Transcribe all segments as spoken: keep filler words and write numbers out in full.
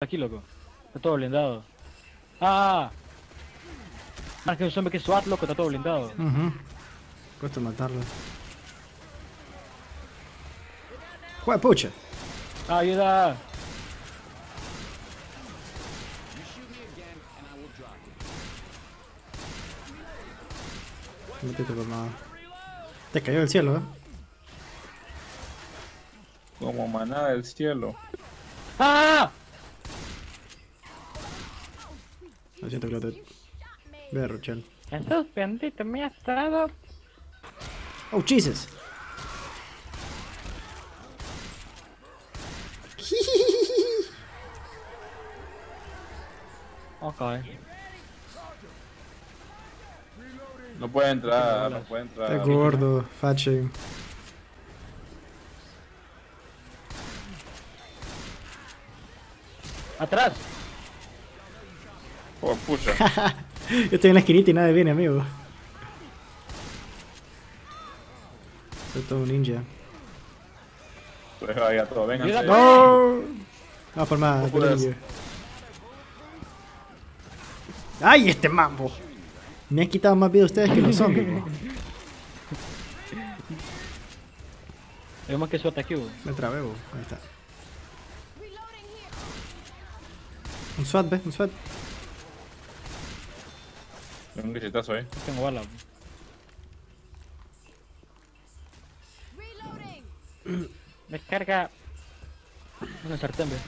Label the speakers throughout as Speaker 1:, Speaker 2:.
Speaker 1: Aquí, loco. Está todo blindado. ¡Ah! Ah, es que un zombie que es SWAT, loco, está todo blindado.
Speaker 2: Uh -huh. Cuesta matarlo. ¡Jue pucha!
Speaker 1: ¡Ah, ayuda!
Speaker 2: Métete por nada. Te cayó del cielo, eh.
Speaker 3: Como manada del cielo.
Speaker 1: ¡Ah!
Speaker 2: Lo siento, Clotet. Ve, Rochelle.
Speaker 1: Esos benditos me has dado.
Speaker 2: Oh, Jesus.
Speaker 1: Ok.
Speaker 3: No puede entrar, no puede entrar.
Speaker 2: Está gordo, fat shame.
Speaker 1: ¡Atrás!
Speaker 3: Oh, pucha.
Speaker 2: Yo estoy en la esquinita y nadie viene, amigo. Soy todo un ninja.
Speaker 3: Pues vaya todo, vengan.
Speaker 1: Ayuda.
Speaker 2: ¡No! Vamos por más,
Speaker 3: No
Speaker 2: por
Speaker 3: puedes.
Speaker 2: ninja. ¡Ay, este mambo! Me han quitado más vida ustedes que los zombies, bro.
Speaker 1: Vemos que SWAT aquí, bo.
Speaker 2: Me trabé, bo. Ahí está. Un SWAT, ve, un SWAT.
Speaker 3: Un guichetazo ahí.
Speaker 1: No tengo bala. Descarga. Una sartén, ve.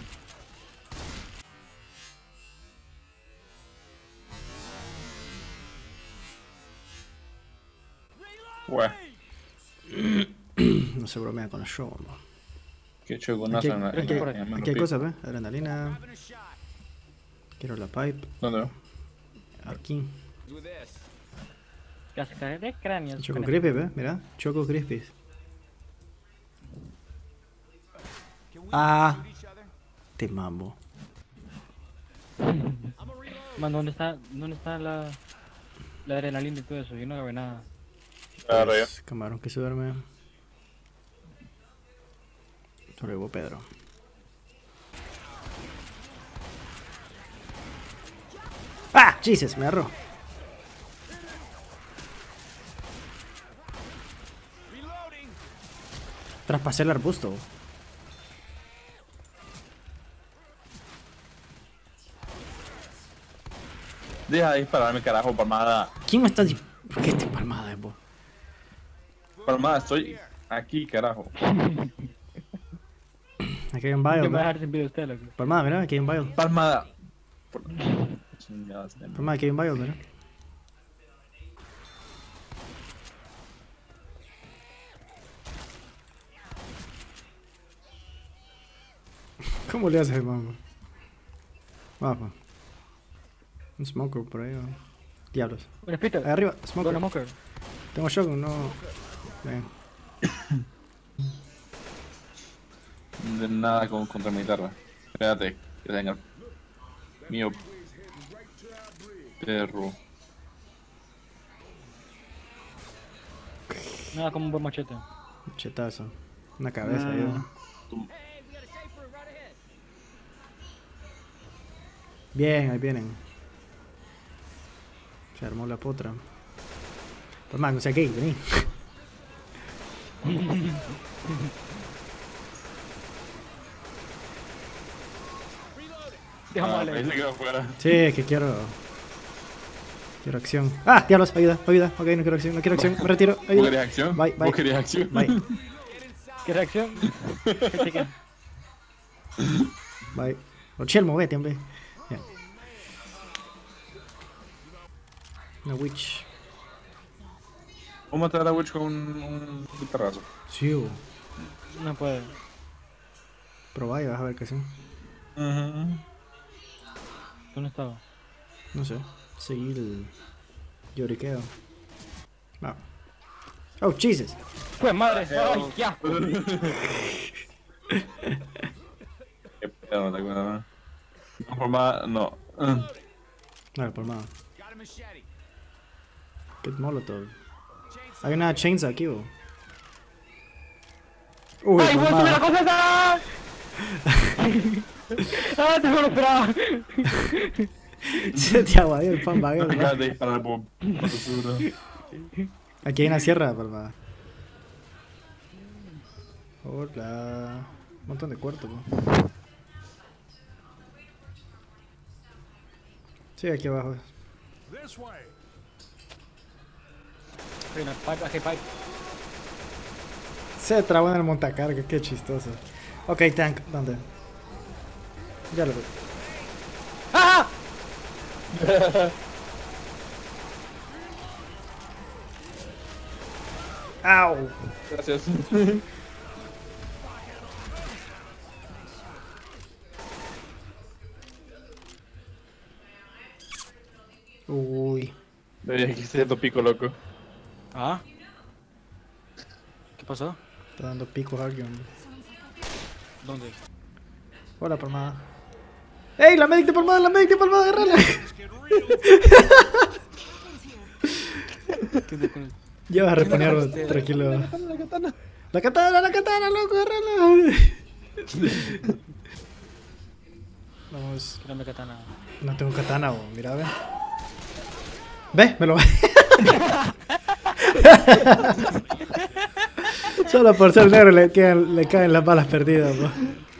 Speaker 3: Güey,
Speaker 2: No se bromea con el show, bro.
Speaker 3: qué choconazo en la
Speaker 2: Aquí,
Speaker 3: en
Speaker 2: aquí,
Speaker 3: la- en la
Speaker 2: aquí hay
Speaker 3: pipa.
Speaker 2: cosas, ve. Adrenalina. Quiero la pipe.
Speaker 3: ¿Dónde?
Speaker 2: Aquí.
Speaker 1: Casca de cráneo.
Speaker 2: Choco Crispy, ve. Mira. Choco Crispy. Ah. Este mambo.
Speaker 1: Man, ¿dónde está, dónde está la, la adrenalina y todo eso? Yo no grabé nada.
Speaker 3: Agarra yo.
Speaker 2: Pues, camarón que se duerme. Sobrevivo Pedro. ¡Ah! Jesus, me agarró. Traspasé el arbusto.
Speaker 3: Deja de dispararme, carajo, palmada.
Speaker 2: ¿Quién me está dis- ¿Por qué esta palmada es vos?
Speaker 3: Palmada, estoy aquí, carajo.
Speaker 2: Aquí hay un
Speaker 1: Yo
Speaker 2: bio,
Speaker 1: me voy a
Speaker 2: ¿no?
Speaker 1: dejar sin video usted, loco.
Speaker 2: Palmada, mira, aquí hay un bio.
Speaker 3: Palmada. Por- Chingadas, nena.
Speaker 2: Palmada, aquí hay un bio, mira. ¿Cómo le haces, mamá? Vamos. Un smoker por ahí, ¿no? Diablos.
Speaker 1: Un espíritu.
Speaker 2: Ahí arriba,
Speaker 1: Con
Speaker 2: smoker.
Speaker 1: smoker.
Speaker 2: Tengo shotgun, no. Ven.
Speaker 3: De nada con, contra mi guitarra. Espérate, que tenga. Mío. Perro.
Speaker 1: Nada como un buen machete.
Speaker 2: Chetazo. Una cabeza ahí, ¿no? Bien, ahí vienen. Se armó la potra. Pues más, no sé qué, vení.
Speaker 1: Dejamos
Speaker 3: Ah,
Speaker 1: darle.
Speaker 3: ahí se quedó fuera.
Speaker 2: Sí, es que quiero. Quiero acción. ¡Ah! Diablos, ayuda, ayuda. Ok, no quiero acción, no quiero acción. Me retiro.
Speaker 3: ¿Vos
Speaker 2: Ayuda.
Speaker 3: querés acción?
Speaker 2: Bye, bye.
Speaker 3: ¿Vos querés acción?
Speaker 2: Bye,
Speaker 1: ¿Qué reacción? ¿Qué chica?
Speaker 2: bye. Rochelle, movete, hombre. Ya. Una witch.
Speaker 3: ¿Cómo matar a la witch con un, un guitarrazo?
Speaker 2: Sí, oh.
Speaker 1: No puede.
Speaker 2: Probá y vas a ver que sí.
Speaker 3: Uh
Speaker 1: ¿Dónde estaba?
Speaker 2: No sé. Seguir el lloriqueo. Ah. Oh, Jesus.
Speaker 1: Pues madre. Ay, ya.
Speaker 3: Qué pedo, ¿te acuerdas, no? No, por más, no. Uh.
Speaker 2: No, por más. Get Molotov. Hay una chainsaw aquí, oh. Uy,
Speaker 1: ¡Ay,
Speaker 2: por
Speaker 1: vos,
Speaker 2: más.
Speaker 1: la cosa esa! ¡Ah, te lo esperaba!
Speaker 2: Se te aguadió el pan baguette.
Speaker 3: Acabas de disparar por por seguro.
Speaker 2: Aquí hay una sierra, palma. Hola. Un montón de cuartos, po. Sí, aquí abajo.
Speaker 1: Hay una pipe, hay pipe.
Speaker 2: Se trabó en el montacarga, qué chistoso. Ok, tank, ¿dónde? Ya lo veo.
Speaker 1: ¡Ah!
Speaker 2: ¡Au!
Speaker 3: Gracias.
Speaker 2: Uy.
Speaker 3: Veía que se tu pico, loco.
Speaker 1: ¿Ah? ¿Qué pasó?
Speaker 2: Está dando pico a alguien.
Speaker 1: ¿Dónde?
Speaker 2: Hola, palmada. ¡Ey! ¡La medic de palmada! ¡La medic de palmada! ¡Agarrala!
Speaker 1: ¿Qué onda con el-
Speaker 2: Ya vas a reponer,
Speaker 1: Este-
Speaker 2: tranquilo.
Speaker 3: La katana.
Speaker 2: ¡La katana! ¡La katana, loco! ¡Agarrala! Vamos.
Speaker 1: que no me katana?
Speaker 2: No tengo katana, bo. Mira, ve. Ve, me lo Solo por ser negro le, quedan, le caen las balas perdidas, bo.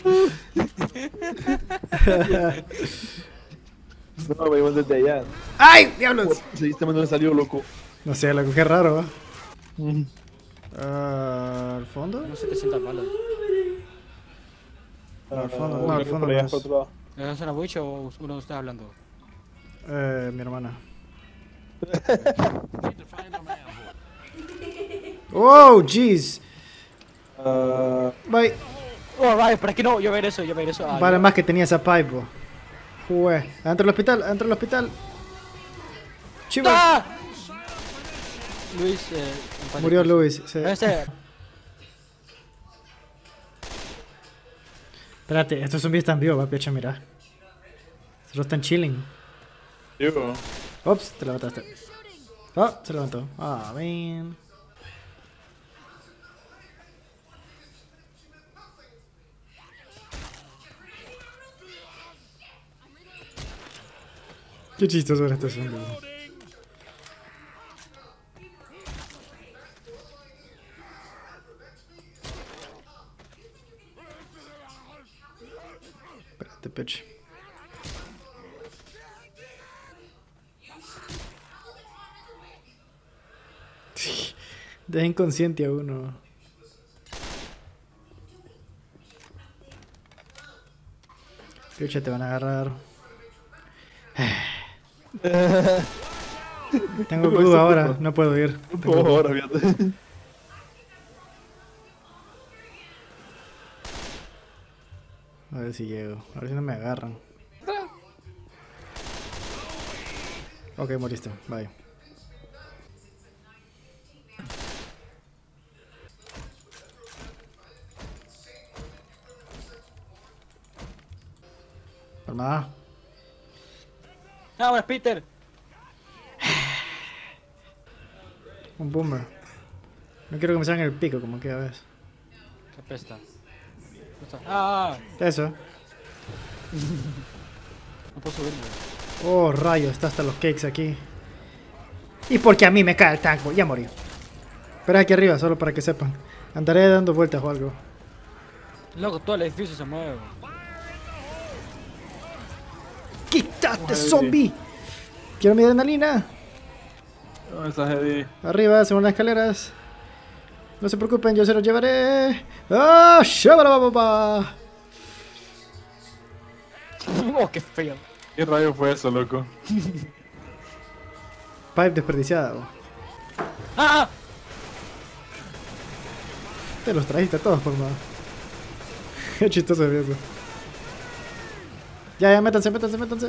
Speaker 3: No, me iban desde allá.
Speaker 2: ¡Ay! ¡Diablos!
Speaker 3: Seguiste dónde salió, loco.
Speaker 2: No sé, loco, qué raro, ¿va? Ah, ¿al fondo?
Speaker 1: No sé qué sientas balas.
Speaker 2: Al fondo, no, al fondo no es.
Speaker 1: ¿Es una witch o uno está hablando?
Speaker 2: Eh, mi hermana. Oh, jeez. Bye.
Speaker 1: Oh, right, pero es que no, yo ver eso, yo ver eso. Ah,
Speaker 2: Vale
Speaker 1: yo-
Speaker 2: más que tenía esa pipe, bo. Jue. Adentro del hospital, adentro del hospital. Chivas.
Speaker 1: ¡Ah! Luis, eh, en paz
Speaker 2: Murió
Speaker 1: descanse.
Speaker 2: Luis. sí.
Speaker 1: Ese,
Speaker 2: Espérate, estos zombies están vivos, va, pecha, mira. Solo están chilling.
Speaker 3: Digo.
Speaker 2: Ops, te levantaste. Oh, se levantó. Ah, man. Qué chistoso era este zombie. Espérate, peche. Deja inconsciente a uno. Peche, te van a agarrar. Tengo glue ahora, no puedo ir. Tengo
Speaker 3: Por
Speaker 2: glue.
Speaker 3: ahora, fíjate.
Speaker 2: A ver si llego, a ver si no me agarran. Ok, moriste, bye. Palmada.
Speaker 1: ah, bueno, Peter.
Speaker 2: Un boomer. No quiero que me salgan el pico como que a veces.
Speaker 1: Qué pesta. Ah,
Speaker 2: Eso.
Speaker 1: no puedo subirme.
Speaker 2: Oh, rayos, está hasta los cakes aquí. Y porque a mí me cae el tango, ya morí. Espera aquí arriba, solo para que sepan. Andaré dando vueltas o algo.
Speaker 1: Loco, todo el edificio se mueve.
Speaker 2: ¡Quítate, zombie! Quiero mi adrenalina.
Speaker 3: ¿Dónde estás, Eddie?
Speaker 2: Arriba, según las escaleras. No se preocupen, yo se los llevaré. ¡Ah! ¡Shabarababa!
Speaker 1: Oh, qué feo.
Speaker 3: ¿Qué rayo fue eso, loco?
Speaker 2: Pipe desperdiciada. Oh.
Speaker 1: ¡Ah!
Speaker 2: Te los trajiste todos, por favor. Qué chistoso es eso. Ya, ya, métanse, métanse, métanse.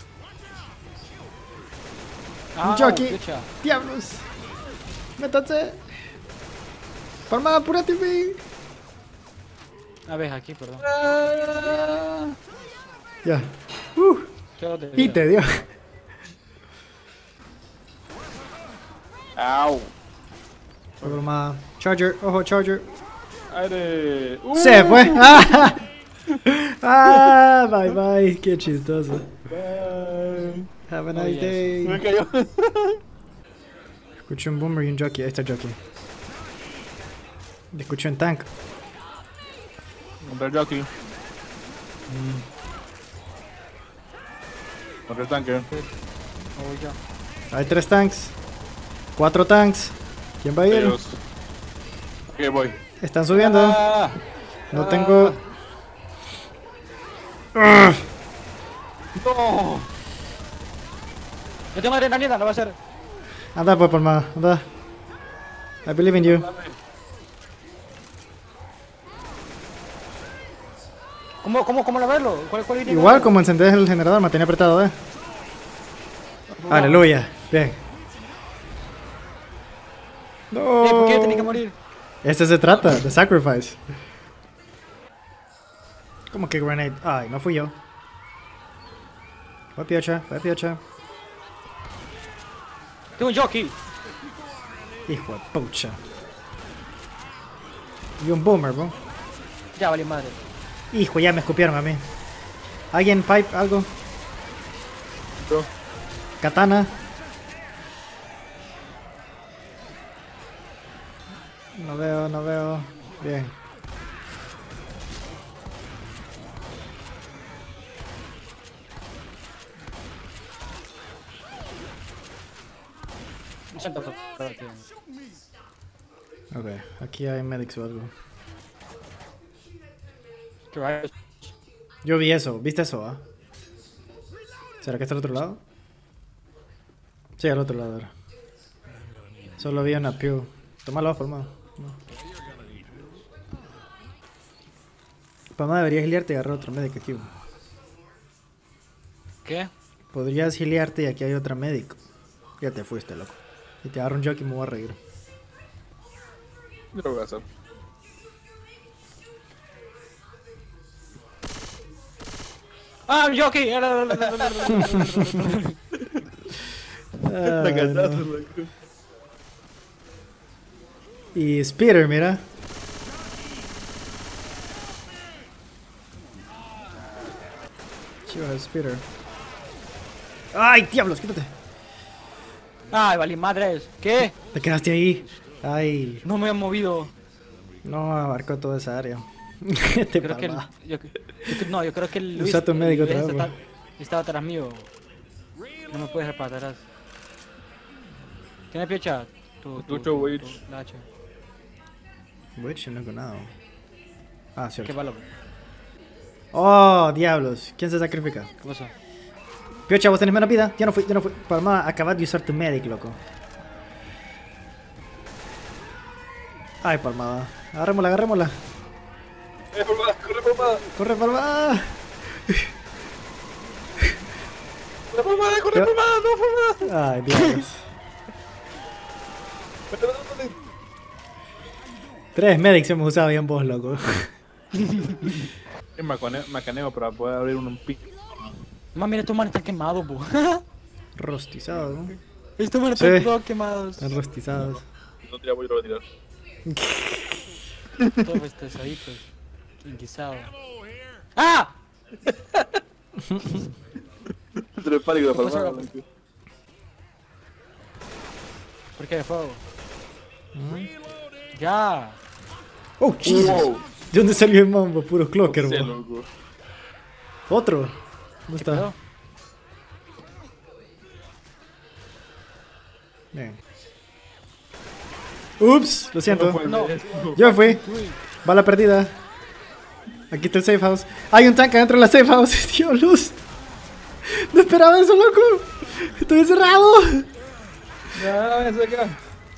Speaker 1: Ah,
Speaker 2: Yo aquí.
Speaker 1: escucha.
Speaker 2: ¡Diablos! ¡Métanse! ¡Palmada, apúrate, güey!
Speaker 1: A ver, aquí, perdón.
Speaker 2: Ya. Uh,
Speaker 1: ¿Qué hora te
Speaker 2: y te dio.
Speaker 3: ¡Au!
Speaker 2: Palmada. Charger, ojo, Charger.
Speaker 3: ¡Aire! ¡Uh!
Speaker 2: ¡Se fue! ¡Ah! Ah, bye bye. Qué chistoso.
Speaker 3: Bye.
Speaker 2: Have a
Speaker 1: Oh,
Speaker 2: nice
Speaker 1: yes.
Speaker 2: day.
Speaker 3: Me cayó.
Speaker 2: Escuché un boomer y un jockey. Ahí está el jockey. Escuché un tank.
Speaker 3: Compré el jockey. Compré el tanque.
Speaker 1: Oh, ya.
Speaker 2: Hay tres tanks. Cuatro tanks. ¿Quién va a ir?
Speaker 3: Dios. Ok, voy.
Speaker 2: Están subiendo.
Speaker 3: Ah,
Speaker 2: No
Speaker 3: ah,
Speaker 2: tengo...
Speaker 3: No.
Speaker 1: Yo tengo adrenalina, no va a ser.
Speaker 2: Anda, pues, palmada. Anda. I believe in you.
Speaker 1: ¿Cómo, cómo, cómo lo verlo? ¿Cuál, cuál línea
Speaker 2: Igual
Speaker 1: verlo?
Speaker 2: como encendés el generador, mantiene apretado, eh. Aleluya. Bien.
Speaker 1: Eh, ¿por qué yo tenía que
Speaker 2: No.
Speaker 1: morir?
Speaker 2: Este se trata, de sacrifice. ¿Cómo que grenade? Ay, no fui yo. Fue piocha, fue piocha.
Speaker 1: Tengo un jockey.
Speaker 2: Hijo de pucha. Y un boomer, bro.
Speaker 1: Ya vale madre.
Speaker 2: Hijo, ya me escupieron a mí. ¿Alguien pipe algo?
Speaker 3: Yo.
Speaker 2: Katana. No veo, no veo. Bien.
Speaker 1: Lo siento, pero, tío.
Speaker 2: Ok, aquí hay medics o algo.
Speaker 1: Qué rayos.
Speaker 2: Yo vi eso, ¿viste eso, ah? ¿Será que está al otro lado? Sí, al otro lado era. Solo vi una pew. Tómalo, Palma. No. Palma, deberías giliarte y agarrar otro médico aquí.
Speaker 1: ¿Qué?
Speaker 2: Podrías giliarte y aquí hay otra médico. Ya te fuiste, loco. Y te agarro un jockey y me voy a reír.
Speaker 3: Yo lo voy a hacer.
Speaker 1: ¡Ah, un jockey!
Speaker 2: Ah,
Speaker 3: Te cansaste,
Speaker 2: no.
Speaker 3: loco.
Speaker 2: Y Speeder, mira. Chiva, Speeder. ¡Ay, diablos! Quítate.
Speaker 1: ¡Ay, vale madres! ¿Qué?
Speaker 2: Te quedaste ahí. Ay,
Speaker 1: No me han movido.
Speaker 2: no abarcó toda esa área. Te
Speaker 1: Creo que el,
Speaker 2: palma.
Speaker 1: yo, yo- no, yo creo que el Luis,
Speaker 2: Usa tu médico
Speaker 1: el Luis
Speaker 2: otra vez,
Speaker 1: está- estaba atrás mío. No me puedes dejar para atrás. ¿Tiene piocha? Tu, tu,
Speaker 3: Mucho
Speaker 1: tu,
Speaker 3: witch.
Speaker 1: tu- la H.
Speaker 2: Witch, no he ganado. Ah,
Speaker 1: ¿Qué
Speaker 2: cierto.
Speaker 1: valor?
Speaker 2: Oh, diablos. ¿Quién se sacrifica?
Speaker 1: ¿Qué pasó?
Speaker 2: Piocha, vos tenés menos vida. Ya no fui, ya no fui. Palma, acabas de usar tu medic, loco. Ay, Palmada. Agarrémosla, agarrémosla.
Speaker 3: Eh, palmada, corre, palmada.
Speaker 2: Corre, Palmada.
Speaker 3: Corre, palmada, corre,
Speaker 2: Yo-
Speaker 3: palmada, no, palmada.
Speaker 2: Ay, diablos. Tres medics hemos usado bien vos, loco.
Speaker 3: Es macane- macaneo para poder abrir un pico.
Speaker 1: Más mira, estos manes están quemados, po.
Speaker 2: Rostizados, ¿no?
Speaker 1: Estos manes
Speaker 2: Sí.
Speaker 1: están todos quemados.
Speaker 2: Están rostizados.
Speaker 3: No tira voy a tirar.
Speaker 1: Todos estresaditos. Inquisados. ¡Ah!
Speaker 3: Entre el pánico de
Speaker 1: ¿Qué pasó?
Speaker 3: palmada, loco.
Speaker 1: ¿Por qué de fuego?
Speaker 2: Mm.
Speaker 1: Ya.
Speaker 2: Oh, Jesus.
Speaker 3: Wow.
Speaker 2: ¿De dónde salió el mambo? Puro clocker,
Speaker 3: Sí,
Speaker 2: bo.
Speaker 3: loco.
Speaker 2: Otro. ¿Dónde
Speaker 1: ¿Qué
Speaker 2: está?
Speaker 1: pedo?
Speaker 2: Bien. Ups, lo siento.
Speaker 3: fue,
Speaker 1: No.
Speaker 3: eh.
Speaker 2: Yo me fui. Bala perdida. Aquí está el safe house. Hay un tanque dentro de la safe house. Diablos. No esperaba eso, loco. Estoy encerrado.
Speaker 3: Ya, ven acá.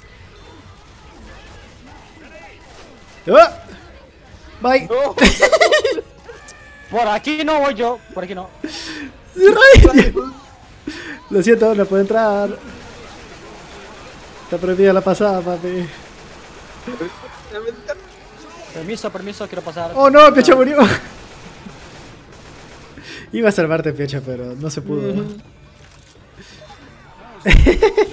Speaker 2: Ah. Bye.
Speaker 3: No.
Speaker 1: Por aquí no voy yo. Por aquí no.
Speaker 2: Cerradito. Lo siento, no puedo entrar. Está prohibida la pasada, papi.
Speaker 1: Permiso, permiso, quiero pasar.
Speaker 2: Oh no, Piocha murió. Iba a salvarte, Piocha, pero no se pudo.